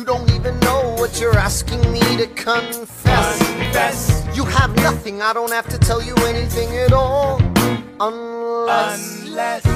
You don't even know what you're asking me to confess. You have nothing, I don't have to tell you anything at all. Unless